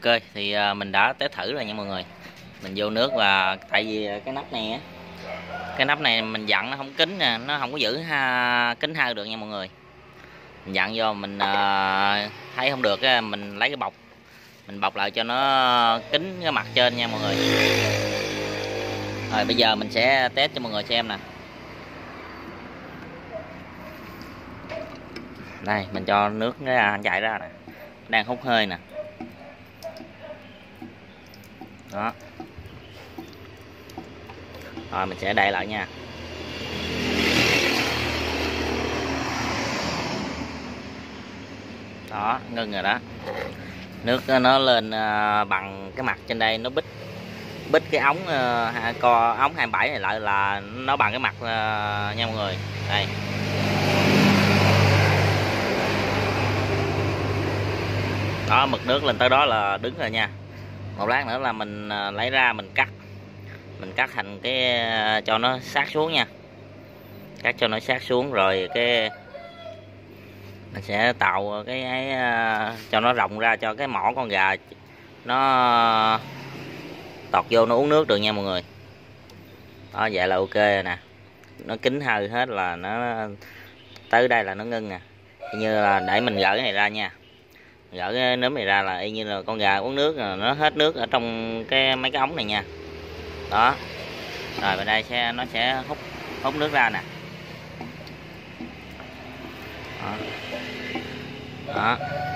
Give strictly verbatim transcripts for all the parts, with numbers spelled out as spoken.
Ok thì à, mình đã test thử rồi nha mọi người. Mình vô nước và tại vì cái nắp này á, cái nắp này mình dặn nó không kín nè, nó không có giữ ha, kín hao được nha mọi người. Mình dặn vô mình à, thấy không được á, mình lấy cái bọc mình bọc lại cho nó kín cái mặt trên nha mọi người. Rồi bây giờ mình sẽ test cho mọi người xem nè. Đây mình cho nước nó chảy ra nè, đang hút hơi nè. Đó. Rồi mình sẽ đậy lại nha. Đó, ngưng rồi đó. Nước nó lên bằng cái mặt trên đây, nó bít bít cái ống co ống hai mươi bảy này lại là nó bằng cái mặt nha mọi người. Đây. Đó, mực nước lên tới đó là đứng rồi nha. Một lát nữa là mình lấy ra mình cắt. Mình cắt thành cái cho nó sát xuống nha. Cắt cho nó sát xuống rồi cái mình sẽ tạo cái ấy cho nó rộng ra cho cái mỏ con gà nó tọt vô nó uống nước được nha mọi người. Đó, vậy là ok rồi nè. Nó kín hơi hết là nó tới đây là nó ngưng nè. Như là để mình gỡ cái này ra nha. Gỡ cái nấm này ra là y như là con gà uống nước, nó hết nước ở trong cái mấy cái ống này nha. Đó. Rồi bên đây sẽ nó sẽ hút hút nước ra nè. Đó. Đó.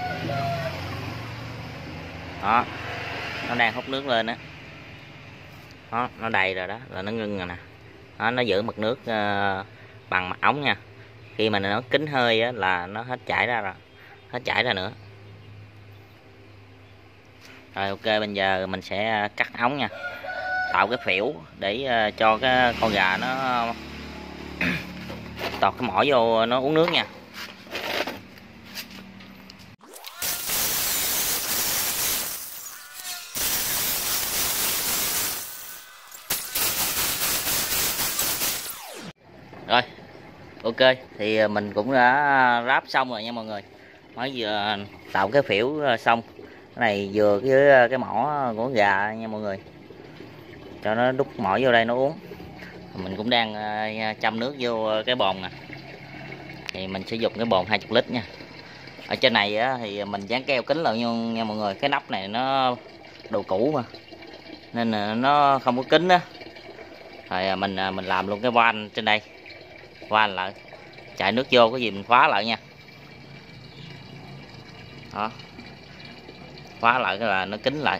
Đó. Nó đang hút nước lên á. Đó, nó đầy rồi đó, là nó ngưng rồi nè. Đó, nó giữ mực nước uh, bằng mặt ống nha. Khi mà nó kín hơi á, là nó hết chảy ra rồi, hết chảy ra nữa. Rồi ok, bây giờ mình sẽ cắt ống nha, tạo cái phễu để uh, cho cái con gà nó tọt cái mỏ vô nó uống nước nha. Rồi ok thì mình cũng đã ráp xong rồi nha mọi người. Mới vừa tạo cái phễu xong, cái này vừa với cái mỏ của gà nha mọi người, cho nó đút mỏ vô đây nó uống. Mình cũng đang châm nước vô cái bồn nè, thì mình sử dụng cái bồn hai mươi lít nha. Ở trên này á, thì mình dán keo kính lại nha mọi người. Cái nắp này nó đồ cũ mà nên là nó không có kính đó. Rồi mình mình làm luôn cái van trên đây, van lại chạy nước vô, cái gì mình khóa lại nha. Đó, khóa lại cái là nó kín lại.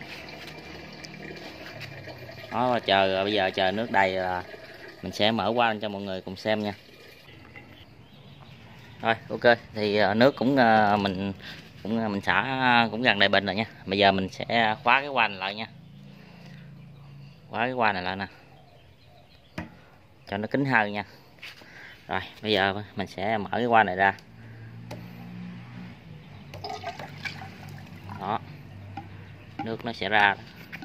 Đó, chờ bây giờ chờ nước đầy là mình sẽ mở qua cho mọi người cùng xem nha. Rồi ok thì nước cũng mình cũng mình xả cũng gần đầy bình rồi nha. Bây giờ mình sẽ khóa cái van lại nha, khóa cái van này lại nè cho nó kín hơn nha. Rồi bây giờ mình sẽ mở cái van này ra. Đó, nước nó sẽ ra.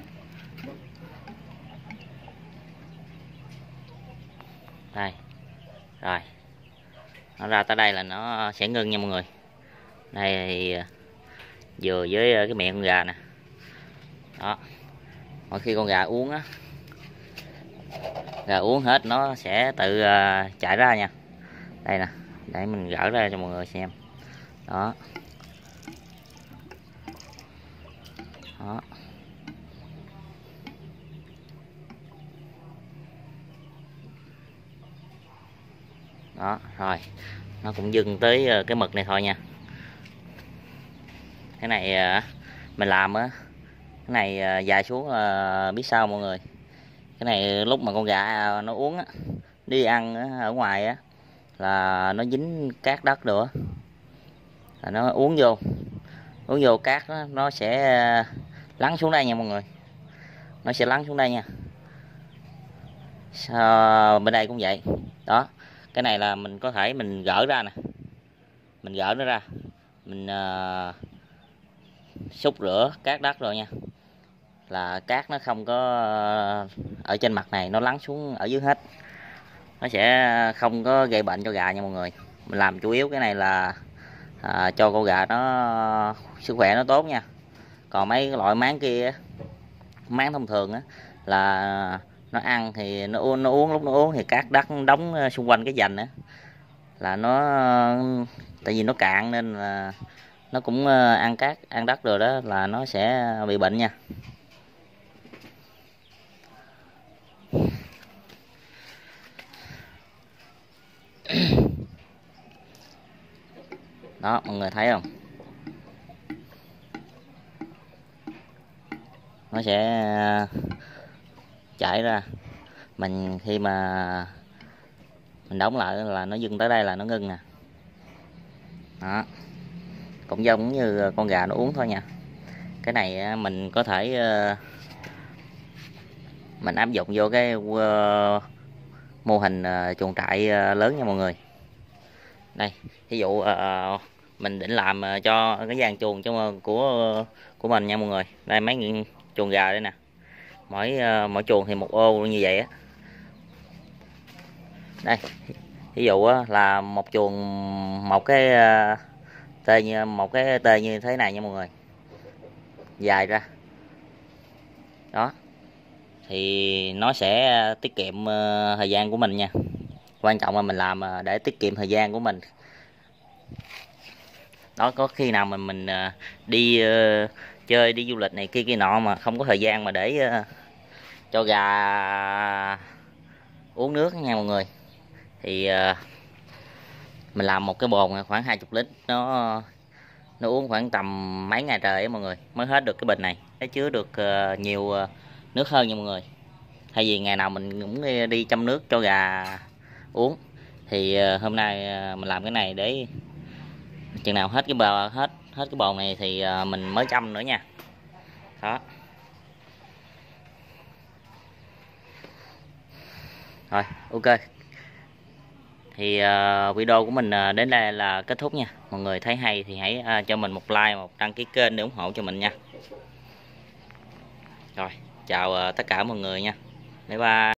Đây rồi, nó ra tới đây là nó sẽ ngưng nha mọi người. Đây thì vừa với cái miệng con gà nè. Đó, mỗi khi con gà uống á, gà uống hết nó sẽ tự chạy ra nha. Đây nè, để mình gỡ ra cho mọi người xem. Đó. Đó. Đó, rồi. Nó cũng dừng tới cái mực này thôi nha. Cái này mình làm á, cái này dài xuống biết sao mọi người. Cái này lúc mà con gà nó uống á, đi ăn ở ngoài á là nó dính cát đất nữa. Là nó uống vô. Uống vô cát đó, nó sẽ lắng xuống đây nha mọi người. Nó sẽ lắng xuống đây nha. À, bên đây cũng vậy. Đó, cái này là mình có thể mình gỡ ra nè. Mình gỡ nó ra. Mình uh, xúc rửa cát đất rồi nha. Là cát nó không có ở trên mặt này, nó lắng xuống ở dưới hết. Nó sẽ không có gây bệnh cho gà nha mọi người. Mình làm chủ yếu cái này là à, cho con gà nó sức khỏe nó tốt nha. Còn mấy cái loại máng kia, máng thông thường á, là nó ăn thì nó uống, nó uống lúc nó uống thì cát đất đóng xung quanh cái vành á, là nó, tại vì nó cạn nên là nó cũng ăn cát ăn đất rồi đó, là nó sẽ bị bệnh nha. Đó mọi người thấy không, nó sẽ chảy ra. Mình khi mà mình đóng lại là nó dừng tới đây là nó ngưng nè. Đó, cũng giống như con gà nó uống thôi nha. Cái này mình có thể mình áp dụng vô cái mô hình chuồng trại lớn nha mọi người. Đây, ví dụ mình định làm cho cái gian chuồng cho của của mình nha mọi người. Đây mấy chuồng gà đây nè, mỗi mỗi chuồng thì một ô như vậy á. Đây ví dụ là một chuồng, một cái tê như một cái tê như thế này nha mọi người, dài ra đó, thì nó sẽ tiết kiệm thời gian của mình nha. Quan trọng là mình làm để tiết kiệm thời gian của mình đó. Có khi nào mình mình đi uh, chơi, đi du lịch này kia kia nọ mà không có thời gian mà để uh, cho gà uống nước nha mọi người, thì uh, mình làm một cái bồn khoảng hai mươi lít, nó nó uống khoảng tầm mấy ngày trời ấy mọi người mới hết được cái bình này, nó chứa được uh, nhiều uh, nước hơn nha mọi người. Thay vì ngày nào mình cũng đi, đi chăm nước cho gà uống, thì uh, hôm nay uh, mình làm cái này để chừng nào hết cái bờ hết hết cái bồn này thì uh, mình mới chăm nữa nha. Đó. Rồi, ok. Thì uh, video của mình uh, đến đây là kết thúc nha. Mọi người thấy hay thì hãy uh, cho mình một like, một đăng ký kênh để ủng hộ cho mình nha. Rồi, chào uh, tất cả mọi người nha. Bye bye.